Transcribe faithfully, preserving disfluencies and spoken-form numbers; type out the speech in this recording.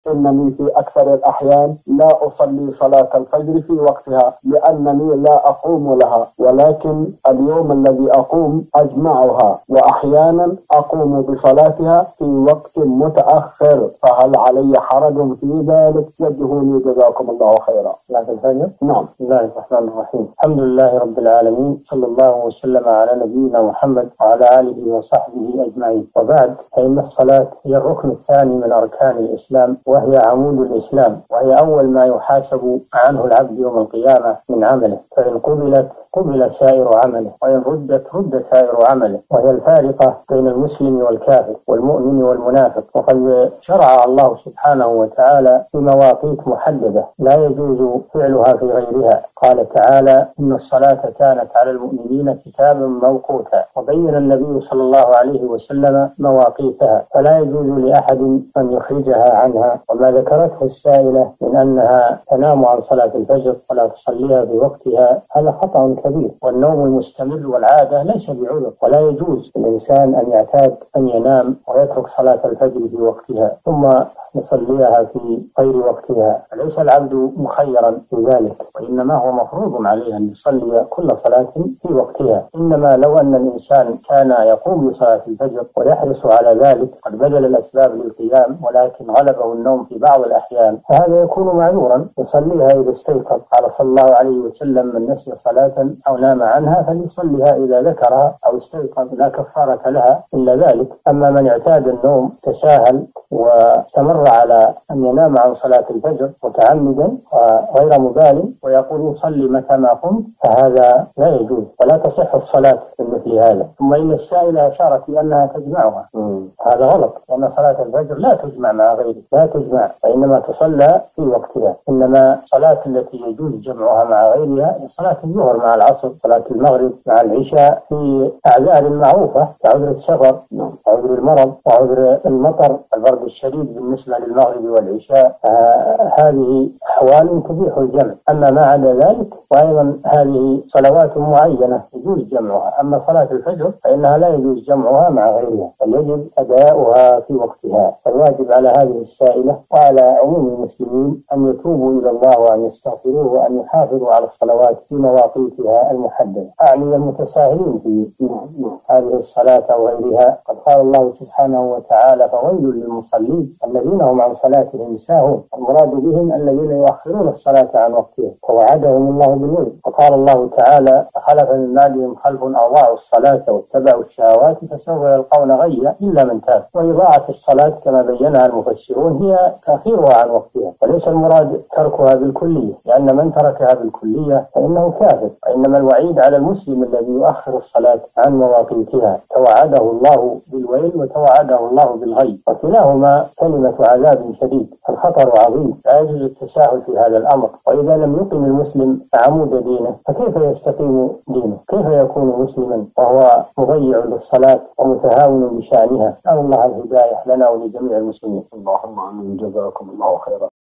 إنني في أكثر الأحيان لا أصلي صلاة الفجر في وقتها لأنني لا أقوم لها، ولكن اليوم الذي أقوم أجمعها، وأحيانا أقوم بصلاتها في وقت متأخر، فهل علي حرج في ذلك؟ وجهوني جزاكم الله خيرا. صلاة الفجر؟ نعم. بسم الله الرحمن الرحيم. الحمد لله رب العالمين، صلى الله وسلم على نبينا محمد وعلى آله وصحبه أجمعين، وبعد، فإن الصلاة هي الركن الثاني من أركان الإسلام، وهي عمود الإسلام، وهي أول ما يحاسب عنه العبد يوم القيامة من عمله، فإن قبلت قبل سائر عمله، وإن ردت رد سائر عمله، وهي الفارقة بين المسلم والكافر والمؤمن والمنافق. وقد شرع الله سبحانه وتعالى في مواقيت محددة لا يجوز فعلها في غيرها. قال تعالى: إن الصلاة كانت على المؤمنين كتابا موقوتا. وبين النبي صلى الله عليه وسلم مواقيتها، فلا يجوز لأحد أن يخرجها عنها. وما ذكرته السائلة من أنها تنام عن صلاة الفجر ولا تصليها في وقتها، هذا خطأ كبير، والنوم المستمر والعادة ليس بعذر، ولا يجوز للإنسان أن يعتاد أن ينام ويترك صلاة الفجر في وقتها ثم يصليها في غير وقتها. فليس العبد مخيرا في ذلك، وإنما هو مفروض عليه أن يصلي كل صلاة في وقتها. إنما لو أن الإنسان كان يقوم بصلاة الفجر ويحرص على ذلك، قد بذل الأسباب للقيام ولكن غلبه النوم في بعض الأحيان، فهذا يكون معذورا، يصليها إذا استيقظ. قال صلى الله عليه وسلم: من نسي صلاة أو نام عنها فليصليها إذا ذكرها أو استيقظ، لا كفارة لها إلا ذلك. أما من اعتاد النوم تساهل واستمر على أن ينام عن صلاة الفجر متعمدا وغير مبال ويقول: صلي متى ما قمت، فهذا لا يجوز، ولا تصح الصلاة مثل هذا. ثم إن السائلة أشارت بأنها تجمعها، هذا غلط، لأن صلاة الفجر لا تجمع مع غيره، لا تجمع، وإنما تصلى في وقتها. إنما الصلاة التي يجوز جمعها مع غيرها صلاة الظهر مع العصر، صلاة المغرب مع العشاء، في أعذار معروفة كعذر السفر وعذر المرض وعذر المطر، البرد الشديد بالنسبة للمغرب والعشاء. آه هذه أحوال تبيح الجمع. أما ما عدا ذلك، وأيضا هذه صلوات معينة يجوز جمعها. أما صلاة الفجر فإنها لا يجوز جمعها مع غيرها، بل يجب أداؤها في وقتها. فالواجب على هذه السائلة وعلى عموم المسلمين أن يتوبوا إلى الله وأن يستغفروه وأن يحافظوا على الصلوات في مواقيتها المحددة. أعني المتساهلين في هذه الصلاة أو غيرها. قد قال الله سبحانه وتعالى: فويل للمصلين الذين هم عن صلاتهم ساهون. المراد بهم الذين يؤخرون الصلاة عن وقتها، فوعدهم الله بالويل. وقال الله تعالى: فخلف من بعدهم خلف أضاعوا الصلاة واتبعوا الشهوات فسوف يلقون غيا إلا من تاب. وإضاعة الصلاة كما بينها المفسرون هي تأخيرها عن وقتها، وليس المراد تركها بالكلية، لأن من تركها بالكلية فإنه كافر. وإنما الوعيد على المسلم الذي يؤخر الصلاة عن مواقيتها، توعده الله بالويل وتوعده الله بالغي، وكلاهما كلمة عذاب شديد. الخطر عظيم، لا يجوز التساهل في هذا الأمر. وإذا لم يقم المسلم عمود دينه فكيف يستقيم دينه؟ كيف يكون مسلما وهو مضيع للصلاة ومتهاون بشأنها؟ نسأل الله الهداية لنا ولجميع المسلمين. اللهم آمين. جزاكم الله خيرا.